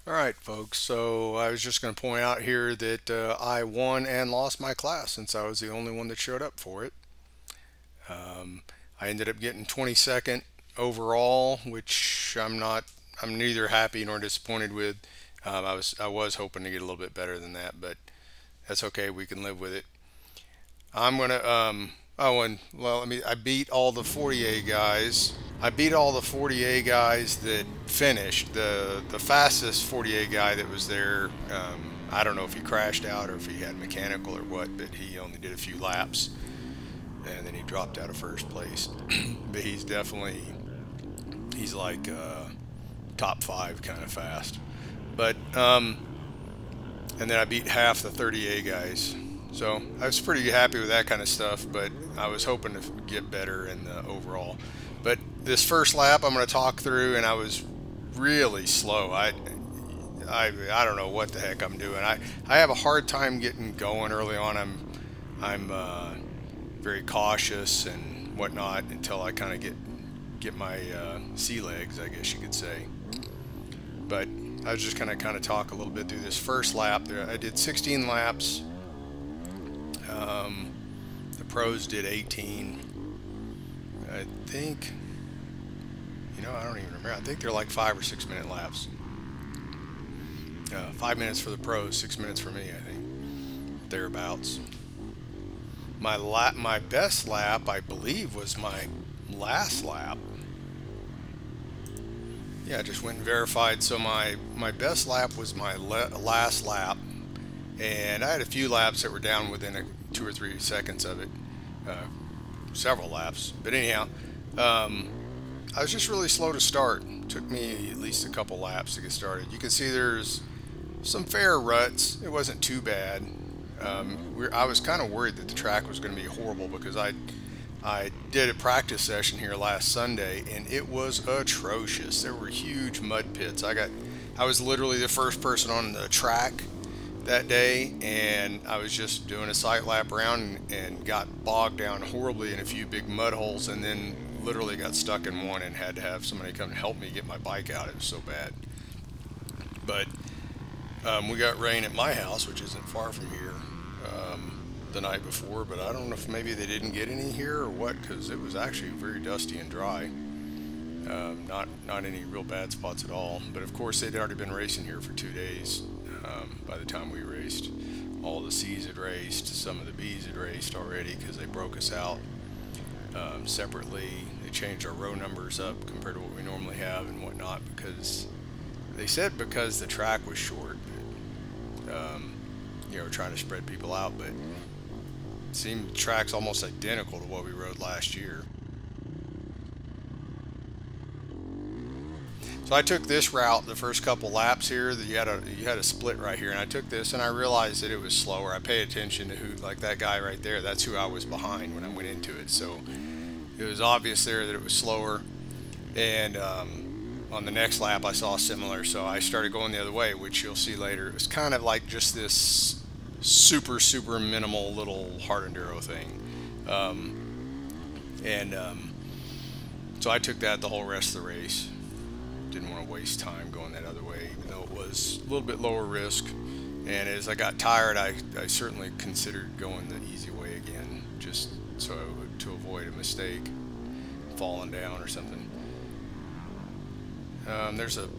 All right, folks. So I was just going to point out here that I won and lost my class since I was the only one that showed up for it. Um, I ended up getting 22nd overall, which I'm neither happy nor disappointed with. I was hoping to get a little bit better than that, but that's okay. We can live with it. I'm gonna oh, and well, I beat all the 40A guys. I beat all the 40A guys that finished. The fastest 40A guy that was there, I don't know if he crashed out or if he had mechanical or what, but he only did a few laps and then he dropped out of first place. But he's like top five kind of fast. But and then I beat half the 30A guys. So I was pretty happy with that kind of stuff, but I was hoping to get better in the overall. But this first lap I'm going to talk through, and I was really slow. I don't know what the heck I'm doing. I have a hard time getting going early on. I'm very cautious and whatnot until I kind of get my sea legs, I guess you could say. But I was just going to kind of talk a little bit through this first lap. I did 16 laps. Um, the pros did 18. I think, I don't even remember. I think they're like 5 or 6 minute laps. 5 minutes for the pros, 6 minutes for me, I think, thereabouts. My best lap, I believe, was my last lap. Yeah, I just went and verified. So my best lap was my last lap, and I had a few laps that were down within 2 or 3 seconds of it, uh, several laps. But anyhow, I was just really slow to start. It took me at least a couple laps to get started. You can see there's some fair ruts. It wasn't too bad. I was kind of worried that the track was going to be horrible because I did a practice session here last Sunday and it was atrocious. There were huge mud pits. I was literally the first person on the track that day, and I was just doing a sight lap around and got bogged down horribly in a few big mud holes, and then literally got stuck in one and had to have somebody come and help me get my bike out. It was so bad. But we got rain at my house, which isn't far from here, the night before, but I don't know if maybe they didn't get any here or what, because it was actually very dusty and dry. Not any real bad spots at all. But of course, they'd already been racing here for 2 days by the time we raced. All the C's had raced, some of the B's had raced already because they broke us out separately. They changed our row numbers up compared to what we normally have and whatnot, because they said because the track was short. Trying to spread people out, but it seemed the track's almost identical to what we rode last year. So I took this route the first couple laps here. That you had a split right here, and I took this and I realized that it was slower. I paid attention to who, like that guy right there. That's who I was behind when I went into it. So it was obvious there that it was slower. And on the next lap, I saw similar, so I started going the other way, which you'll see later. It was kind of like just this super minimal little hard enduro thing. So I took that the whole rest of the race. Didn't want to waste time going that other way, even though it was a little bit lower risk. And as I got tired, I certainly considered going the easy way again, just to avoid a mistake, falling down or something. There's a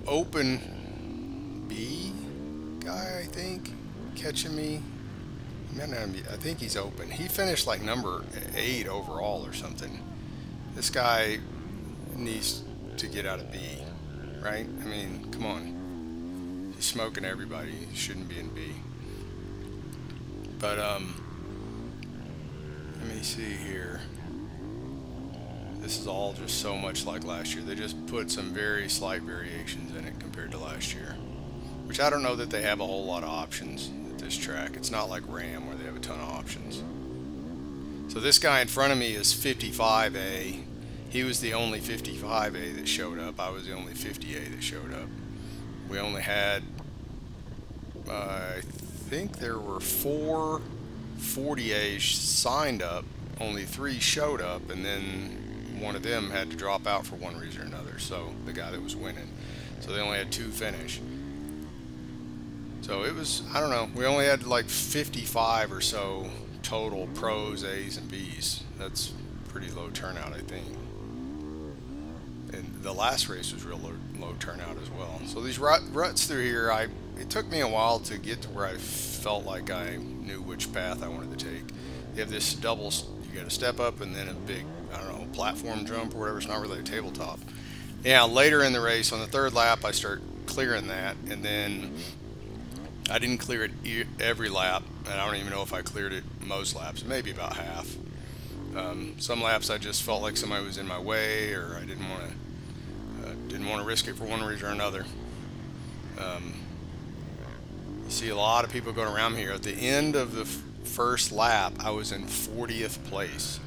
open B guy, I think, catching me. I think he's open. He finished like number 8 overall or something. This guy needs to get out of B, right? I mean, come on. He's smoking everybody. He shouldn't be in B. But let me see here. This is all just so much like last year. They just put some very slight variations in it compared to last year, which I don't know that they have a whole lot of options at this track. It's not like Ram where they have a ton of options. So this guy in front of me is 55A. He was the only 55A that showed up. I was the only 50A that showed up. We only had, I think there were 4 40As signed up. Only 3 showed up, and then one of them had to drop out for one reason or another, so the guy that was winning. So they only had 2 finish. So it was, I don't know, we only had like 55 or so total pros, A's, and B's. That's pretty low turnout, I think. And the last race was real low turnout as well. So these ruts through here, it took me a while to get to where I felt like I knew which path I wanted to take. You have this double, you got a step up and then a big, I don't know, platform jump or whatever. It's not really a tabletop. Yeah, later in the race, on the third lap, I start clearing that, and then I didn't clear it every lap, and I don't even know if I cleared it most laps, maybe about half. Some laps I just felt like somebody was in my way, or I didn't want to risk it for one reason or another. You see a lot of people going around here. At the end of the first lap, I was in 40th place,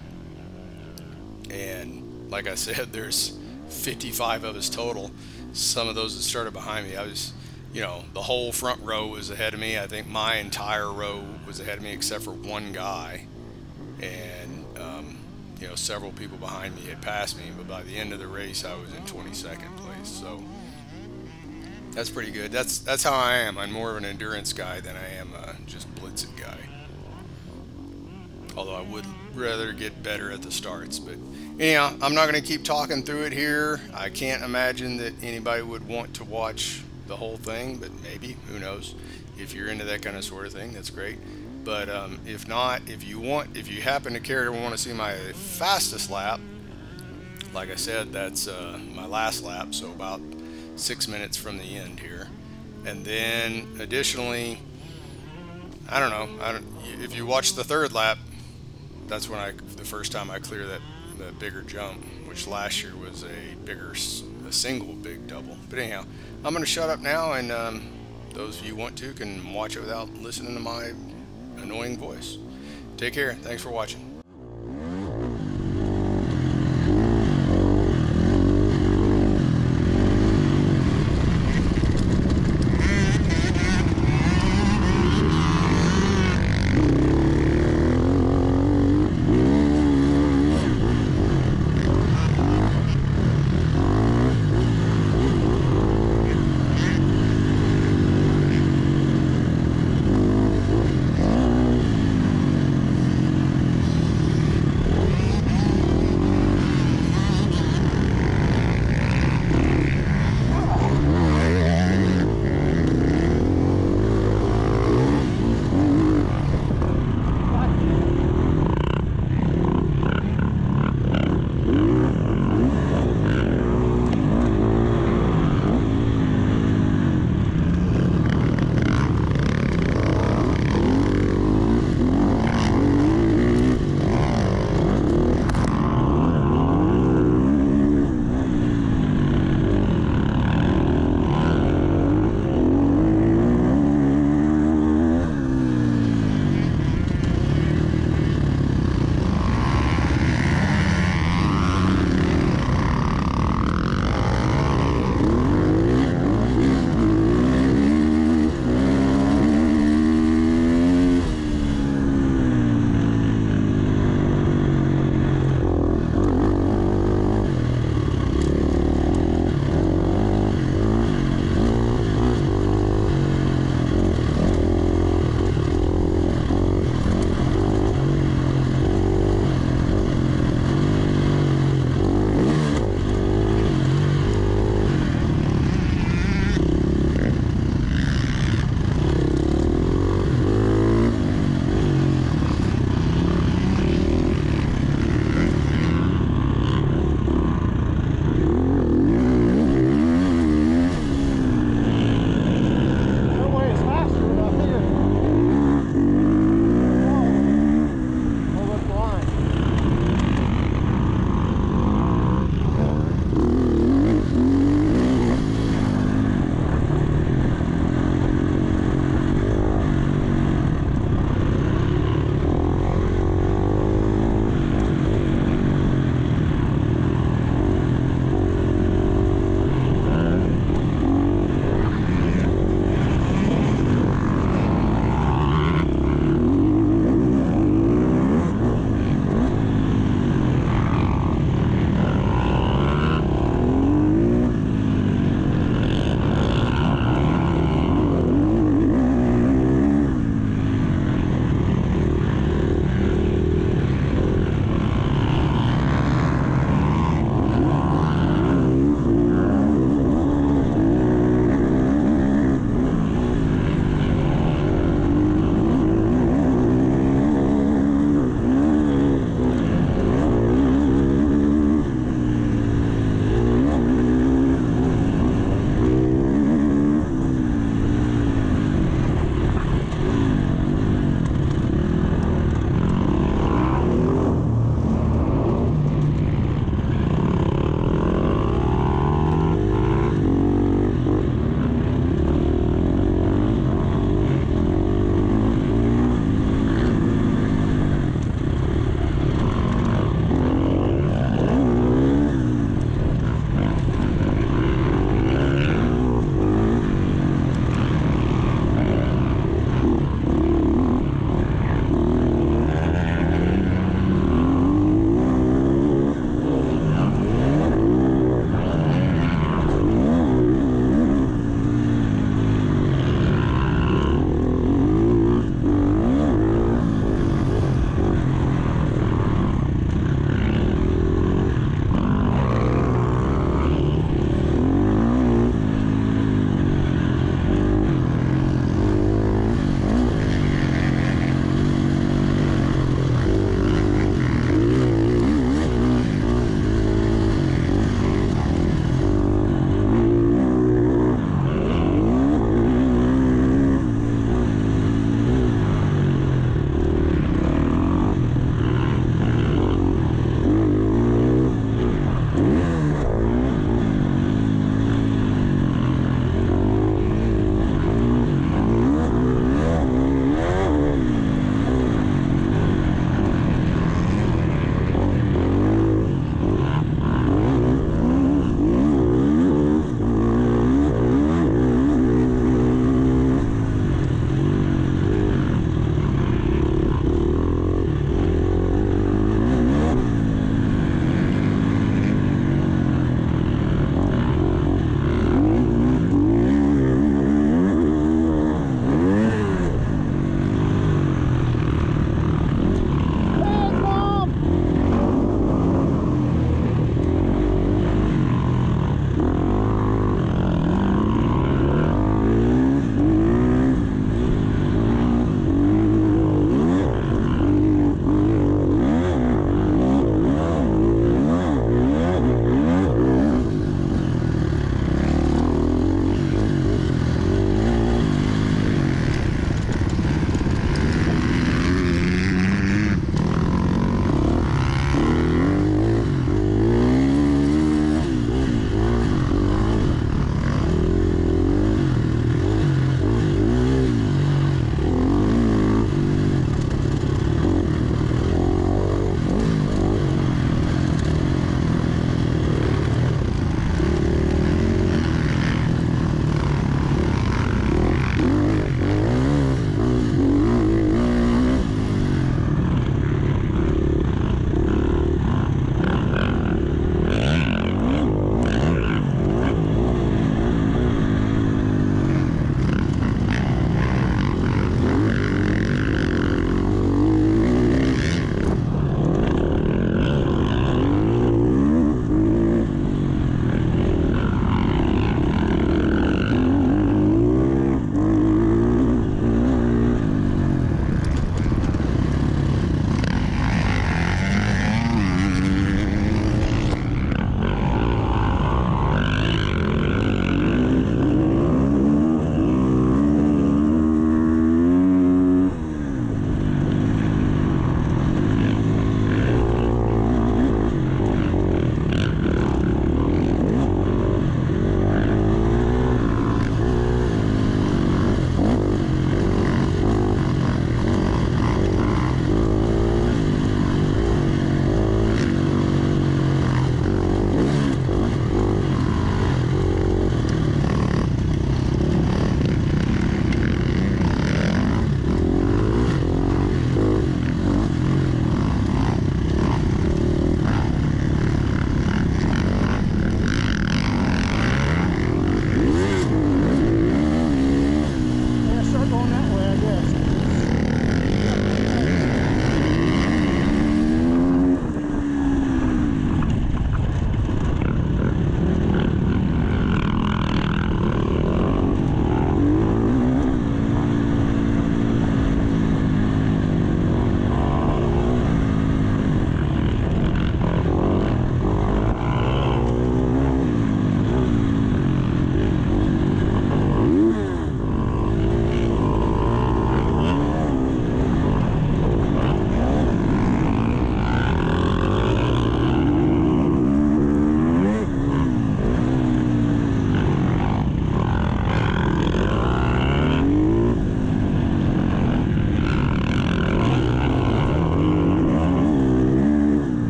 and like I said, there's 55 of us total. Some of those that started behind me, I was, the whole front row was ahead of me. I think my entire row was ahead of me except for one guy, and several people behind me had passed me, but by the end of the race I was in 22nd place. So that's pretty good. That's how I am. I'm more of an endurance guy than I am just blitzing guy, although I would rather get better at the starts. But anyhow, I'm not going to keep talking through it here. I can't imagine that anybody would want to watch the whole thing, but maybe, who knows. If you're into that kind of sort of thing, that's great. But if not, if you happen to care to want to see my fastest lap, like I said, that's my last lap, so about 6 minutes from the end here. And then additionally, I don't know, if you watch the third lap, that's when the first time I clear the bigger jump, which last year was a single big double. But anyhow, I'm going to shut up now, and those of you who want to can watch it without listening to my annoying voice. Take care. Thanks for watching.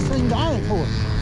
this thing dying for?